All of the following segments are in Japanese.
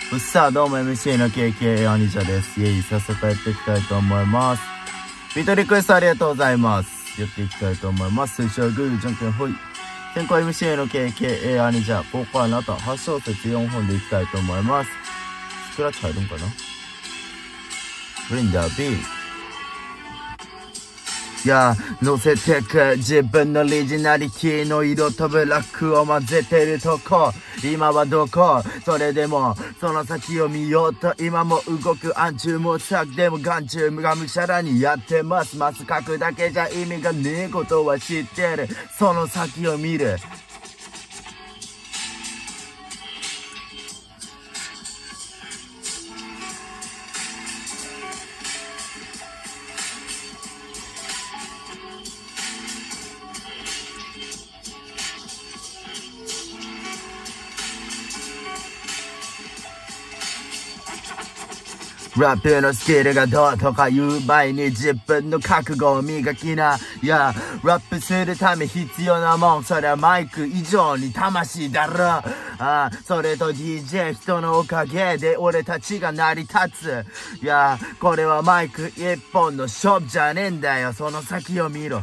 さあ、どうも MC の KK アニジャです。早速やっていきたいと思います。ビートリクエストありがとうございます。やっていきたいと思います。最初はグー、じゃんけんほい。先行 MC の KK アニジャ。ここはあなた、8小節4本でいきたいと思います。スクラッチ入るんかな？ブリンダー B。乗せてく自分のリジナリティの色とブラックを混ぜてるとこ、今はどこ？それでもその先を見ようと今も動く暗中模索でも眼中がむしゃらにやってます。まず書くだけじゃ意味がねえことは知ってる。その先を見る。ラップのスキルがどうとか言う前に自分の覚悟を磨きな。ラップするため必要なもん、それはマイク以上に魂だろ。それと DJ 人のおかげで俺たちが成り立つ。これはマイク一本の勝負じゃねえんだよ。その先を見ろ。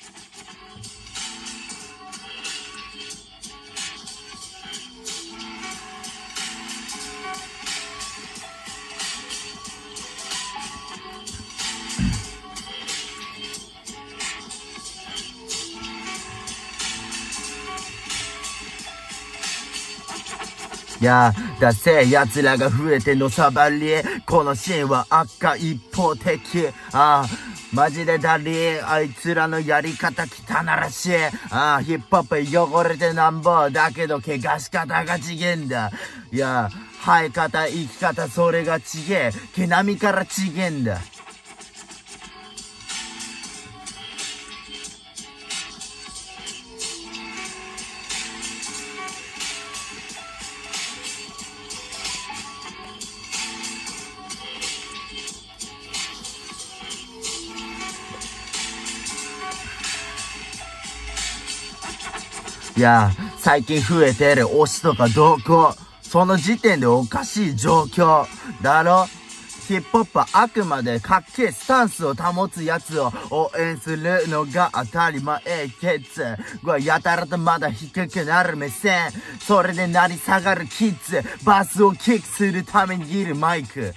だせえ奴らが増えてのさばり。このシーンは赤一方的。マジでダリー。あいつらのやり方汚らしい。ヒップホップ汚れてなんぼ。だけど怪我し方がちげんだ。生え方、生き方、それがちげえ。毛並みからちげんだ。最近増えてる推しとか動向。その時点でおかしい状況。だろ？ヒップホップはあくまでかっけえスタンスを保つやつを応援するのが当たり前。ケツやたらとまだ低くなる目線。それで成り下がるキッズ。バスをキックするためにいるマイク。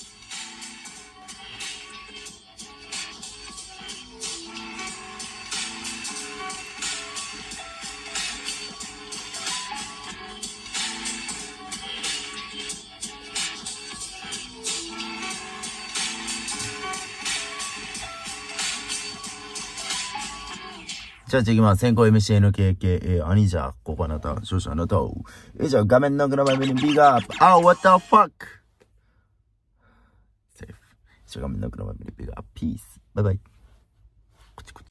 じゃあ次は先行 MCNKK アニジャ。ここあなた、少々あなたを。以上、画面のグラマメにビッグアップ。what the fuck? セーフ。以上、画面のグラマメにビッグアップ。ピース。バイバイ。